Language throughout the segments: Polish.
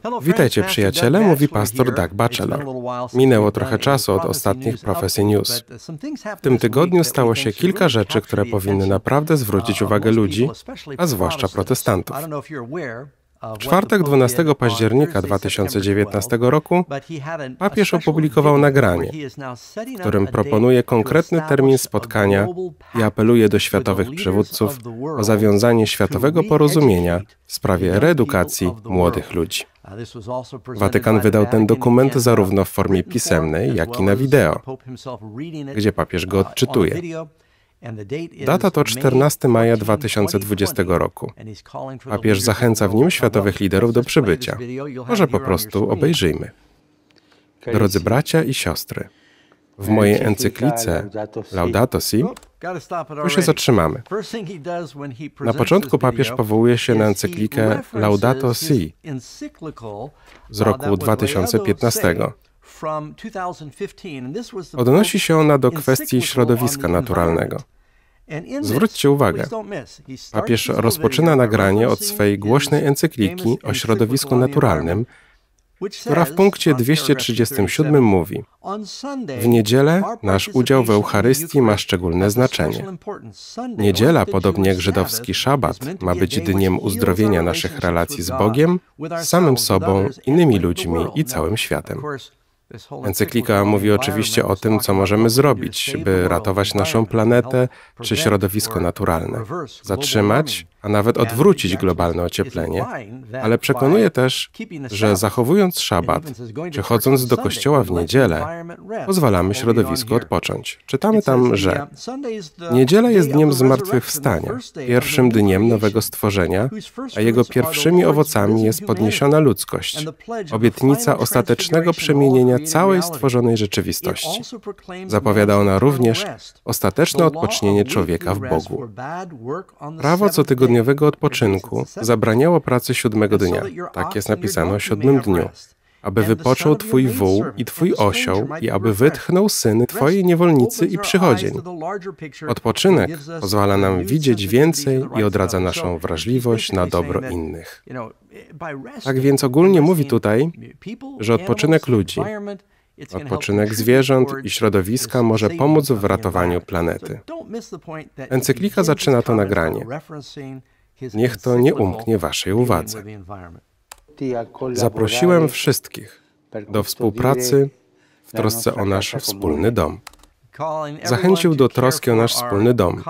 Witajcie przyjaciele, mówi pastor Doug Batchelor. Minęło trochę czasu od ostatnich Prophecy News. W tym tygodniu stało się kilka rzeczy, które powinny naprawdę zwrócić uwagę ludzi, a zwłaszcza protestantów. W czwartek 12 października 2019 roku papież opublikował nagranie, w którym proponuje konkretny termin spotkania i apeluje do światowych przywódców o zawiązanie światowego porozumienia w sprawie reedukacji młodych ludzi. Watykan wydał ten dokument zarówno w formie pisemnej, jak i na wideo, gdzie papież go odczytuje. Data to 14 maja 2020 roku. Papież zachęca w nim światowych liderów do przybycia. Może po prostu obejrzyjmy. Drodzy bracia i siostry, w mojej encyklice Laudato Si, tu się zatrzymamy. Na początku papież powołuje się na encyklikę Laudato Si z roku 2015. Odnosi się ona do kwestii środowiska naturalnego. Zwróćcie uwagę, papież rozpoczyna nagranie od swej głośnej encykliki o środowisku naturalnym, która w punkcie 237 mówi: w niedzielę nasz udział w Eucharystii ma szczególne znaczenie. Niedziela, podobnie jak żydowski szabat, ma być dniem uzdrowienia naszych relacji z Bogiem, z samym sobą, innymi ludźmi i całym światem. Encyklika mówi oczywiście o tym, co możemy zrobić, by ratować naszą planetę czy środowisko naturalne, zatrzymać, a nawet odwrócić globalne ocieplenie, ale przekonuje też, że zachowując szabat, czy chodząc do kościoła w niedzielę, pozwalamy środowisku odpocząć. Czytamy tam, że niedziela jest dniem zmartwychwstania, pierwszym dniem nowego stworzenia, a jego pierwszymi owocami jest podniesiona ludzkość, obietnica ostatecznego przemienienia całej stworzonej rzeczywistości. Zapowiada ona również ostateczne odpocznienie człowieka w Bogu. Prawo cotygodniowego odpoczynku zabraniało pracy 7 dnia, tak jest napisane o 7 dniu, aby wypoczął Twój wół i Twój osioł i aby wytchnął syn Twojej niewolnicy i przychodzień. Odpoczynek pozwala nam widzieć więcej i odradza naszą wrażliwość na dobro innych. Tak więc ogólnie mówi tutaj, że odpoczynek ludzi, odpoczynek zwierząt i środowiska może pomóc w ratowaniu planety. Encyklika zaczyna to nagranie. Niech to nie umknie Waszej uwadze. Zaprosiłem wszystkich do współpracy w trosce o nasz wspólny dom. Zachęcił do troski o nasz wspólny dom.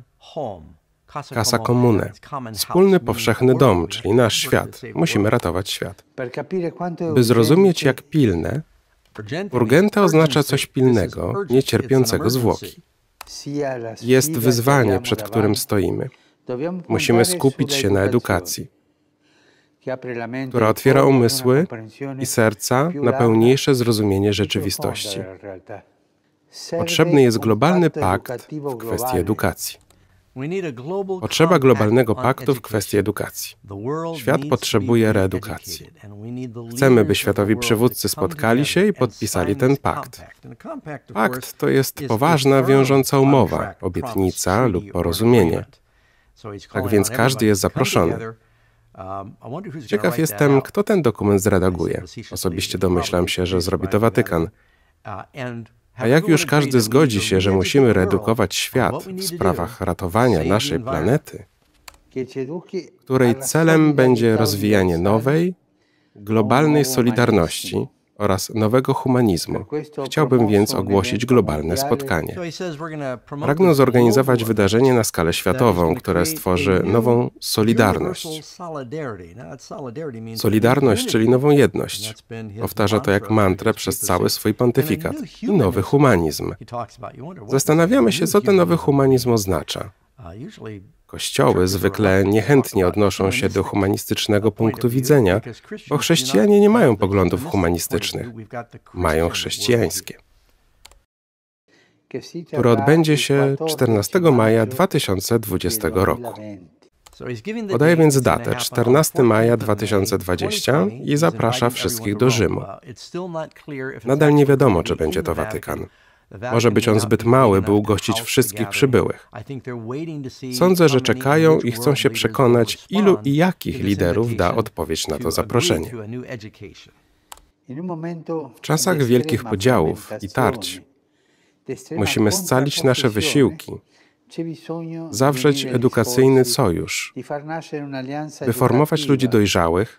Casa comune. Wspólny, powszechny dom, czyli nasz świat. Musimy ratować świat. By zrozumieć, jak pilne, urgente oznacza coś pilnego, niecierpiącego zwłoki. Jest wyzwanie, przed którym stoimy. Musimy skupić się na edukacji, która otwiera umysły i serca na pełniejsze zrozumienie rzeczywistości. Potrzebny jest globalny pakt w kwestii edukacji. Potrzeba globalnego paktu w kwestii edukacji. Świat potrzebuje reedukacji. Chcemy, by światowi przywódcy spotkali się i podpisali ten pakt. Pakt to jest poważna, wiążąca umowa, obietnica lub porozumienie. Tak więc każdy jest zaproszony. Ciekaw jestem, kto ten dokument zredaguje. Osobiście domyślam się, że zrobi to Watykan. A jak już każdy zgodzi się, że musimy reedukować świat w sprawach ratowania naszej planety, której celem będzie rozwijanie nowej, globalnej solidarności oraz nowego humanizmu, chciałbym więc ogłosić globalne spotkanie. Pragnę zorganizować wydarzenie na skalę światową, które stworzy nową solidarność. Solidarność, czyli nową jedność. Powtarza to jak mantrę przez cały swój pontyfikat. I nowy humanizm. Zastanawiamy się, co ten nowy humanizm oznacza. Kościoły zwykle niechętnie odnoszą się do humanistycznego punktu widzenia, bo chrześcijanie nie mają poglądów humanistycznych, mają chrześcijańskie, które odbędzie się 14 maja 2020 roku. Podaje więc datę 14 maja 2020 i zaprasza wszystkich do Rzymu. Nadal nie wiadomo, czy będzie to Watykan. Może być on zbyt mały, by ugościć wszystkich przybyłych. Sądzę, że czekają i chcą się przekonać, ilu i jakich liderów da odpowiedź na to zaproszenie. W czasach wielkich podziałów i tarć musimy scalić nasze wysiłki, zawrzeć edukacyjny sojusz, by formować ludzi dojrzałych,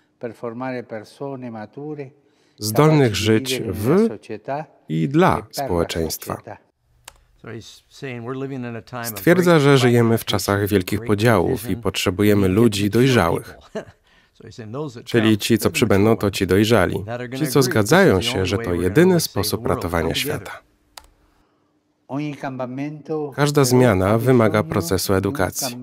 zdolnych żyć w i dla społeczeństwa. Stwierdza, że żyjemy w czasach wielkich podziałów i potrzebujemy ludzi dojrzałych. Czyli ci, co przybędą, to ci dojrzali. Ci, co zgadzają się, że to jedyny sposób ratowania świata. Każda zmiana wymaga procesu edukacji.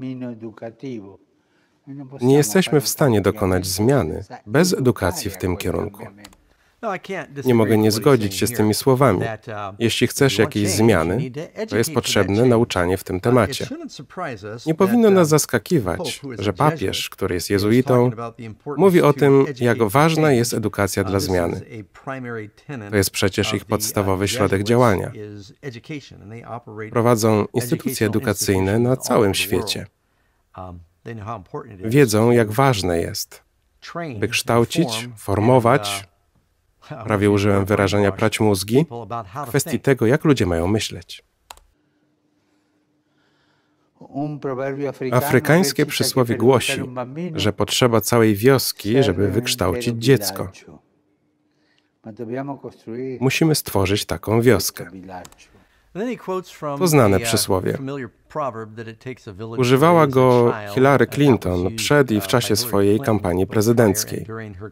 Nie jesteśmy w stanie dokonać zmiany bez edukacji w tym kierunku. Nie mogę nie zgodzić się z tymi słowami. Jeśli chcesz jakiejś zmiany, to jest potrzebne nauczanie w tym temacie. Nie powinno nas zaskakiwać, że papież, który jest jezuitą, mówi o tym, jak ważna jest edukacja dla zmiany. To jest przecież ich podstawowy środek działania. Prowadzą instytucje edukacyjne na całym świecie. Wiedzą, jak ważne jest, by kształcić, formować, prawie użyłem wyrażenia prać mózgi, w kwestii tego, jak ludzie mają myśleć. Afrykańskie przysłowie głosi, że potrzeba całej wioski, żeby wykształcić dziecko. Musimy stworzyć taką wioskę. To znane przysłowie. Używała go Hillary Clinton przed i w czasie swojej kampanii prezydenckiej.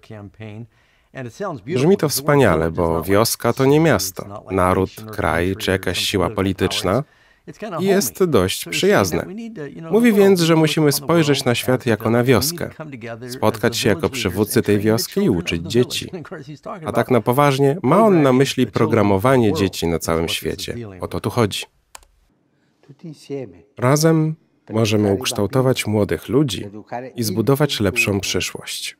Brzmi to wspaniale, bo wioska to nie miasto, naród, kraj czy jakaś siła polityczna i jest dość przyjazne. Mówi więc, że musimy spojrzeć na świat jako na wioskę, spotkać się jako przywódcy tej wioski i uczyć dzieci. A tak na poważnie ma on na myśli programowanie dzieci na całym świecie. O to tu chodzi. Razem możemy ukształtować młodych ludzi i zbudować lepszą przyszłość.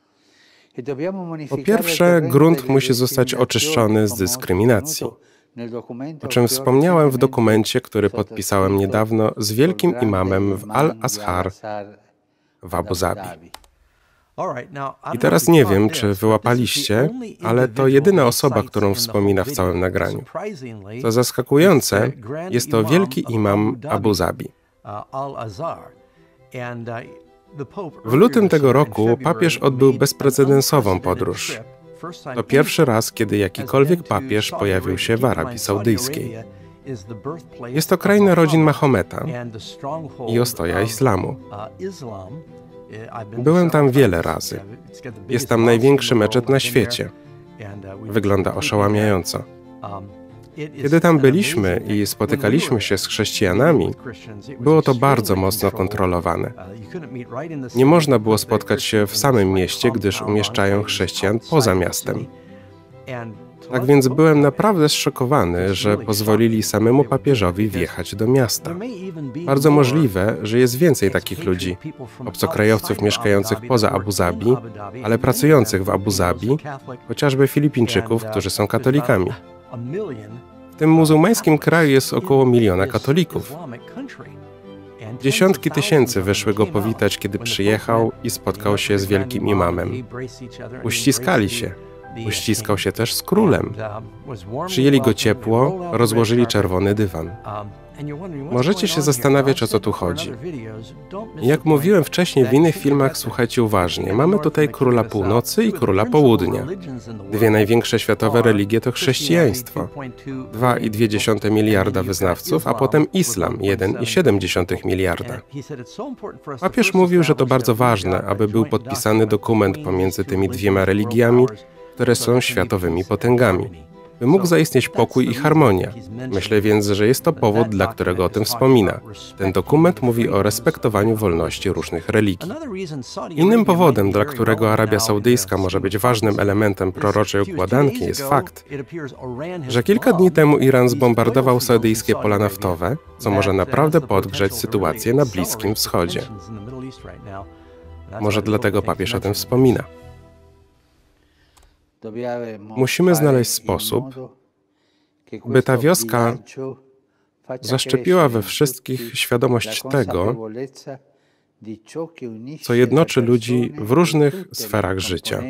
Po pierwsze, grunt musi zostać oczyszczony z dyskryminacji, o czym wspomniałem w dokumencie, który podpisałem niedawno z wielkim imamem w Al-Azhar w Abu Zabi. I teraz nie wiem, czy wyłapaliście, ale to jedyna osoba, którą wspomina w całym nagraniu. Co zaskakujące, jest to wielki imam Abu Zabi. W lutym tego roku papież odbył bezprecedensową podróż. To pierwszy raz, kiedy jakikolwiek papież pojawił się w Arabii Saudyjskiej. Jest to kraj narodzin Mahometa i ostoja islamu. Byłem tam wiele razy. Jest tam największy meczet na świecie. Wygląda oszałamiająco. Kiedy tam byliśmy i spotykaliśmy się z chrześcijanami, było to bardzo mocno kontrolowane. Nie można było spotkać się w samym mieście, gdyż umieszczają chrześcijan poza miastem. Tak więc byłem naprawdę zszokowany, że pozwolili samemu papieżowi wjechać do miasta. Bardzo możliwe, że jest więcej takich ludzi, obcokrajowców mieszkających poza Abu Zabi, ale pracujących w Abu Zabi, chociażby Filipińczyków, którzy są katolikami. W tym muzułmańskim kraju jest około 1 miliona katolików. Dziesiątki tysięcy wyszły go powitać, kiedy przyjechał i spotkał się z wielkim imamem. Uściskali się. Uściskał się też z królem. Przyjęli go ciepło, rozłożyli czerwony dywan. Możecie się zastanawiać, o co tu chodzi. Jak mówiłem wcześniej w innych filmach, słuchajcie uważnie. Mamy tutaj króla północy i króla południa. Dwie największe światowe religie to chrześcijaństwo. 2,2 miliarda wyznawców, a potem islam, 1,7 miliarda. Papież mówił, że to bardzo ważne, aby był podpisany dokument pomiędzy tymi dwiema religiami, które są światowymi potęgami, by mógł zaistnieć pokój i harmonia. Myślę więc, że jest to powód, dla którego o tym wspomina. Ten dokument mówi o respektowaniu wolności różnych religii. Innym powodem, dla którego Arabia Saudyjska może być ważnym elementem proroczej układanki, jest fakt, że kilka dni temu Iran zbombardował saudyjskie pola naftowe, co może naprawdę podgrzać sytuację na Bliskim Wschodzie. Może dlatego papież o tym wspomina. Musimy znaleźć sposób, by ta wioska zaszczepiła we wszystkich świadomość tego, co jednoczy ludzi w różnych sferach życia.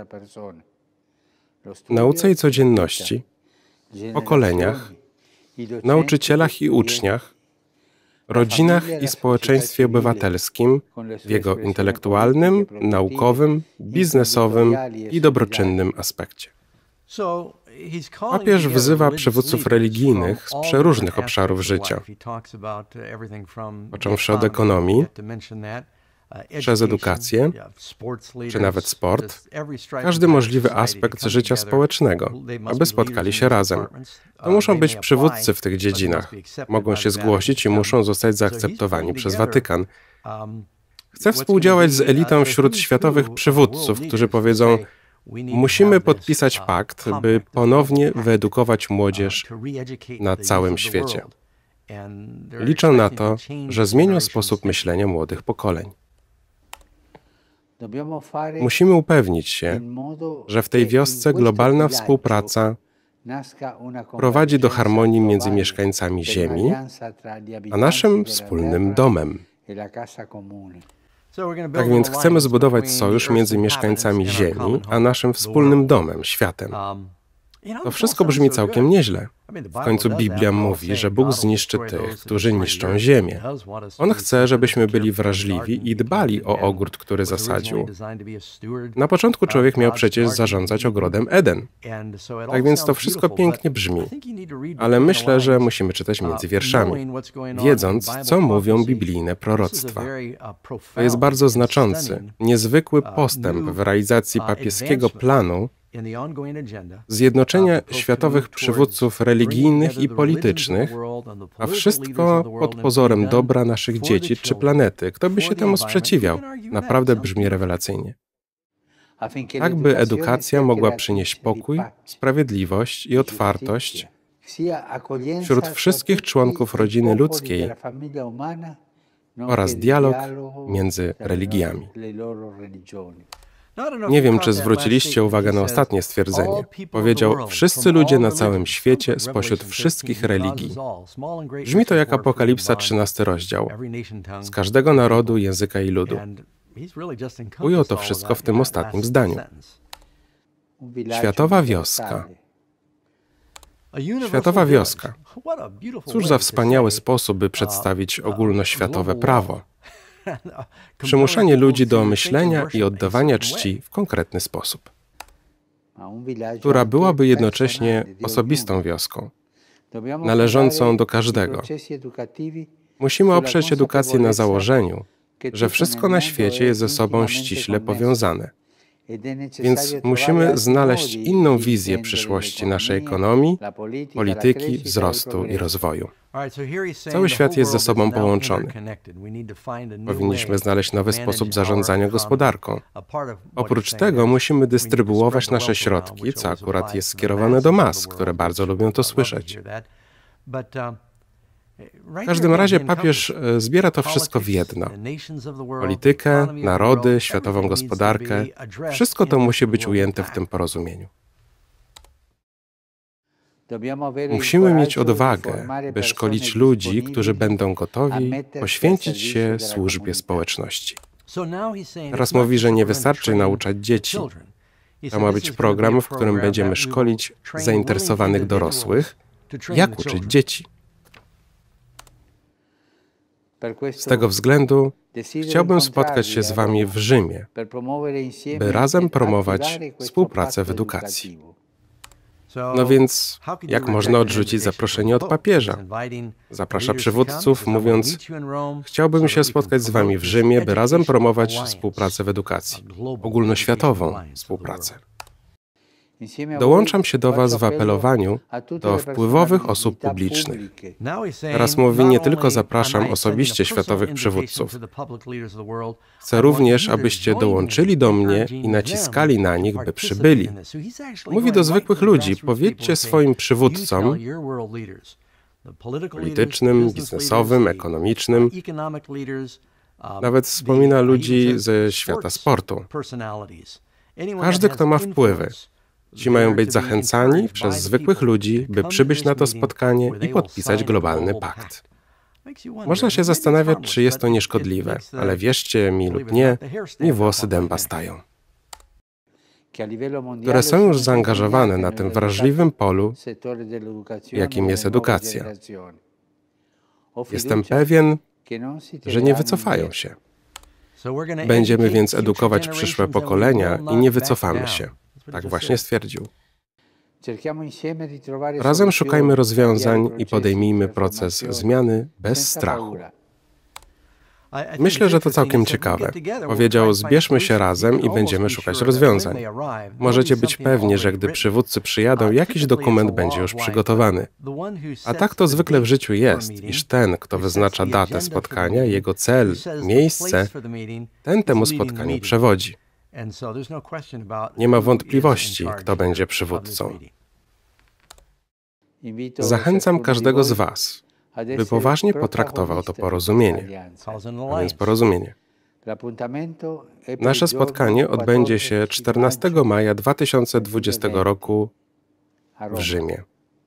Nauce i codzienności, pokoleniach, nauczycielach i uczniach, rodzinach i społeczeństwie obywatelskim w jego intelektualnym, naukowym, biznesowym i dobroczynnym aspekcie. Papież wzywa przywódców religijnych z przeróżnych obszarów życia, począwszy od ekonomii, przez edukację, czy nawet sport, każdy możliwy aspekt życia społecznego, aby spotkali się razem. To muszą być przywódcy w tych dziedzinach. Mogą się zgłosić i muszą zostać zaakceptowani przez Watykan. Chcę współdziałać z elitą wśród światowych przywódców, którzy powiedzą: musimy podpisać pakt, by ponownie wyedukować młodzież na całym świecie. Liczę na to, że zmienią sposób myślenia młodych pokoleń. Musimy upewnić się, że w tej wiosce globalna współpraca prowadzi do harmonii między mieszkańcami Ziemi a naszym wspólnym domem. Tak więc chcemy zbudować sojusz między mieszkańcami Ziemi a naszym wspólnym domem, światem. To wszystko brzmi całkiem nieźle. W końcu Biblia mówi, że Bóg zniszczy tych, którzy niszczą ziemię. On chce, żebyśmy byli wrażliwi i dbali o ogród, który zasadził. Na początku człowiek miał przecież zarządzać ogrodem Eden. Tak więc to wszystko pięknie brzmi. Ale myślę, że musimy czytać między wierszami, wiedząc, co mówią biblijne proroctwa. To jest bardzo znaczący, niezwykły postęp w realizacji papieskiego planu zjednoczenia światowych przywódców religijnych i politycznych, a wszystko pod pozorem dobra naszych dzieci czy planety. Kto by się temu sprzeciwiał? Naprawdę brzmi rewelacyjnie. Tak, by edukacja mogła przynieść pokój, sprawiedliwość i otwartość wśród wszystkich członków rodziny ludzkiej oraz dialog między religiami. Nie wiem, czy zwróciliście uwagę na ostatnie stwierdzenie. Powiedział: wszyscy ludzie na całym świecie spośród wszystkich religii. Brzmi to jak Apokalipsa 13 rozdział. Z każdego narodu, języka i ludu. Ujął to wszystko w tym ostatnim zdaniu. Światowa wioska. Światowa wioska. Cóż za wspaniały sposób, by przedstawić ogólnoświatowe prawo. Przymuszanie ludzi do myślenia i oddawania czci w konkretny sposób, która byłaby jednocześnie osobistą wioską, należącą do każdego. Musimy oprzeć edukację na założeniu, że wszystko na świecie jest ze sobą ściśle powiązane. Więc musimy znaleźć inną wizję przyszłości naszej ekonomii, polityki, wzrostu i rozwoju. Cały świat jest ze sobą połączony. Powinniśmy znaleźć nowy sposób zarządzania gospodarką. Oprócz tego musimy dystrybuować nasze środki, co akurat jest skierowane do mas, które bardzo lubią to słyszeć. W każdym razie papież zbiera to wszystko w jedno. Politykę, narody, światową gospodarkę. Wszystko to musi być ujęte w tym porozumieniu. Musimy mieć odwagę, by szkolić ludzi, którzy będą gotowi poświęcić się służbie społeczności. Teraz mówi, że nie wystarczy nauczać dzieci. To ma być program, w którym będziemy szkolić zainteresowanych dorosłych, jak uczyć dzieci. Z tego względu chciałbym spotkać się z Wami w Rzymie, by razem promować współpracę w edukacji. No więc, jak można odrzucić zaproszenie od papieża? Zaprasza przywódców, mówiąc: chciałbym się spotkać z Wami w Rzymie, by razem promować współpracę w edukacji, ogólnoświatową współpracę. Dołączam się do Was w apelowaniu do wpływowych osób publicznych. Teraz mówi: nie tylko zapraszam osobiście światowych przywódców. Chcę również, abyście dołączyli do mnie i naciskali na nich, by przybyli. Mówi do zwykłych ludzi: powiedzcie swoim przywódcom, politycznym, biznesowym, ekonomicznym, nawet wspomina ludzi ze świata sportu. Każdy, kto ma wpływy, Ci mają być zachęcani przez zwykłych ludzi, by przybyć na to spotkanie i podpisać globalny pakt. Można się zastanawiać, czy jest to nieszkodliwe, ale wierzcie mi lub nie, mi włosy dęba stają. Które są już zaangażowane na tym wrażliwym polu, jakim jest edukacja. Jestem pewien, że nie wycofają się. Będziemy więc edukować przyszłe pokolenia i nie wycofamy się. Tak właśnie stwierdził. Razem szukajmy rozwiązań i podejmijmy proces zmiany bez strachu. Myślę, że to całkiem ciekawe. Powiedział, zbierzmy się razem i będziemy szukać rozwiązań. Możecie być pewni, że gdy przywódcy przyjadą, jakiś dokument będzie już przygotowany. A tak to zwykle w życiu jest, iż ten, kto wyznacza datę spotkania, jego cel, miejsce, ten temu spotkaniu przewodzi. Nie ma wątpliwości, kto będzie przywódcą. Zachęcam każdego z Was, by poważnie potraktował to porozumienie. A więc porozumienie. Nasze spotkanie odbędzie się 14 maja 2020 roku w Rzymie.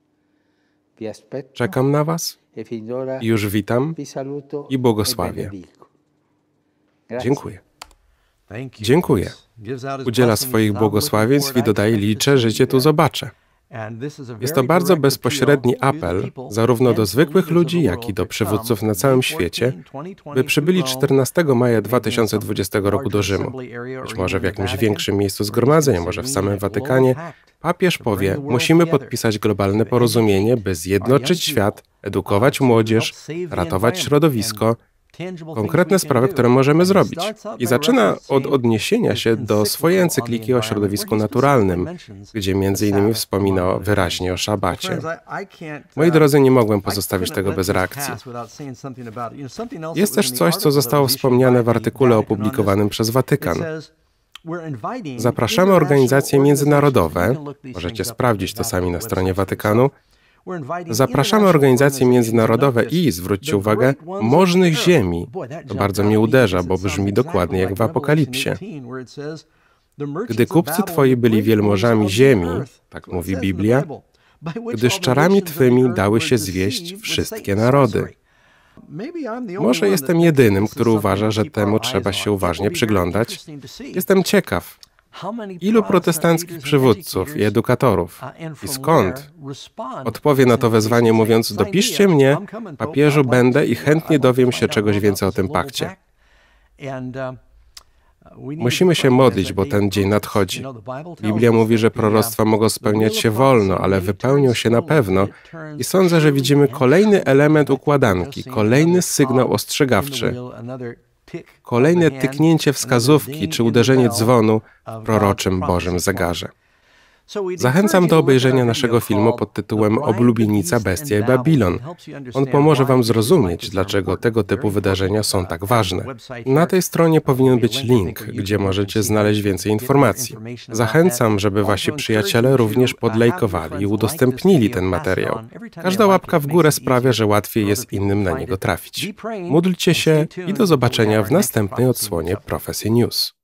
Czekam na Was i już witam i błogosławię. Dziękuję. Dziękuję. Udziela swoich błogosławieństw i dodaje, liczę, że Cię tu zobaczę. Jest to bardzo bezpośredni apel zarówno do zwykłych ludzi, jak i do przywódców na całym świecie, by przybyli 14 maja 2020 roku do Rzymu. Być może w jakimś większym miejscu zgromadzeń, może w samym Watykanie. Papież powie, musimy podpisać globalne porozumienie, by zjednoczyć świat, edukować młodzież, ratować środowisko, konkretne sprawy, które możemy zrobić. I zaczyna od odniesienia się do swojej encykliki o środowisku naturalnym, gdzie między innymi wspomina wyraźnie o szabacie. Moi drodzy, nie mogłem pozostawić tego bez reakcji. Jest też coś, co zostało wspomniane w artykule opublikowanym przez Watykan. Zapraszamy organizacje międzynarodowe, możecie sprawdzić to sami na stronie Watykanu, zapraszamy organizacje międzynarodowe i, zwróćcie uwagę, możnych ziemi. To bardzo mnie uderza, bo brzmi dokładnie jak w Apokalipsie. Gdy kupcy Twoi byli wielmożami ziemi, tak mówi Biblia, gdyż czarami Twymi dały się zwieść wszystkie narody. Może jestem jedynym, który uważa, że temu trzeba się uważnie przyglądać. Jestem ciekaw, ilu protestanckich przywódców i edukatorów i skąd odpowie na to wezwanie mówiąc, dopiszcie mnie, papieżu będę i chętnie dowiem się czegoś więcej o tym pakcie. Musimy się modlić, bo ten dzień nadchodzi. Biblia mówi, że proroctwa mogą spełniać się wolno, ale wypełnią się na pewno i sądzę, że widzimy kolejny element układanki, kolejny sygnał ostrzegawczy. Kolejne tyknięcie wskazówki czy uderzenie dzwonu w proroczym Bożym zegarze. Zachęcam do obejrzenia naszego filmu pod tytułem Oblubienica, bestia i Babilon. On pomoże Wam zrozumieć, dlaczego tego typu wydarzenia są tak ważne. Na tej stronie powinien być link, gdzie możecie znaleźć więcej informacji. Zachęcam, żeby Wasi przyjaciele również podlajkowali i udostępnili ten materiał. Każda łapka w górę sprawia, że łatwiej jest innym na niego trafić. Módlcie się i do zobaczenia w następnej odsłonie Prophecy News.